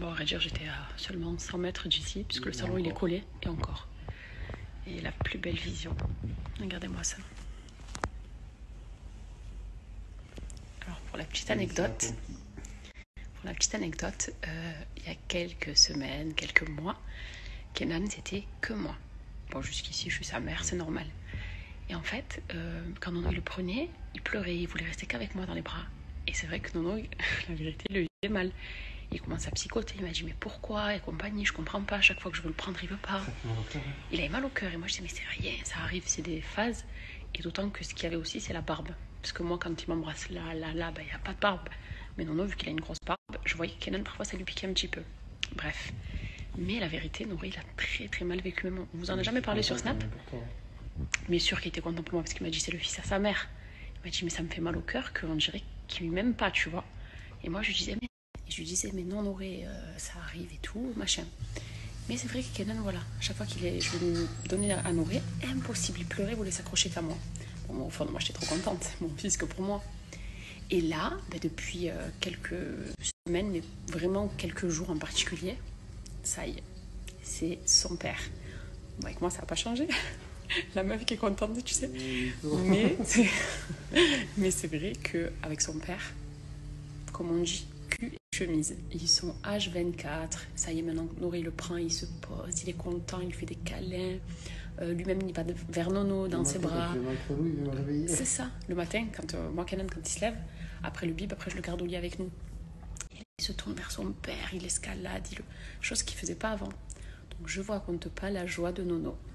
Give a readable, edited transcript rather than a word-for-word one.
Bon, à vrai dire, j'étais à seulement 100 mètres d'ici, puisque le salon il est collé, et encore. Et la plus belle vision. Regardez-moi ça. Alors, pour la petite anecdote, il y a quelques semaines, quelques mois, Kenan, c'était que moi. Bon, jusqu'ici, je suis sa mère, c'est normal. Et en fait, quand Nono il le prenait, il pleurait, il voulait rester qu'avec moi dans les bras. Et c'est vrai que Nono, la vérité, il le vivait mal. Il commence à psychoter, il m'a dit mais pourquoi et compagnie, je comprends pas, à chaque fois que je veux le prendre, il veut pas. Il avait mal au cœur et moi je dis mais c'est rien, ça arrive, c'est des phases. Et d'autant que ce qu'il y avait aussi, c'est la barbe. Parce que moi, quand il m'embrasse là, il n'y a pas de barbe. Mais Nono, vu qu'il a une grosse barbe, je voyais que Kenan, parfois, ça lui piquait un petit peu. Bref. Mais la vérité, Nourri, il a très très mal vécu. Même, on vous en a jamais parlé sur Snap. Mais sûr qu'il était content pour moi parce qu'il m'a dit c'est le fils à sa mère. Il m'a dit mais ça me fait mal au cœur qu'on dirait qu'il ne m'aime pas, tu vois. Et moi, je lui disais mais non, Nourri, ça arrive et tout, machin. Mais c'est vrai que Kenan, voilà, à chaque fois je vais lui donner à nourrir, impossible, il pleurait, il voulait s'accrocher qu'à moi. Bon, au fond, moi, j'étais trop contente, mon fils que pour moi. Et là, depuis quelques semaines, mais vraiment quelques jours en particulier, ça y est, c'est son père. Bon, avec moi, ça n'a pas changé. La meuf qui est contente, tu sais. Mais c'est vrai qu'avec son père, comme on dit, cul et chemise. Ils sont H24. Ça y est, maintenant, Nourri le prend, il se pose, il est content, il fait des câlins. Lui-même, il va vers Nono dans ses bras. C'est ça. Le matin, moi, Kenan, quand il se lève, après le bib, après je le garde au lit avec nous. Il se tourne vers son père, il escalade, chose qu'il ne faisait pas avant. Donc je vois compte pas la joie de Nono.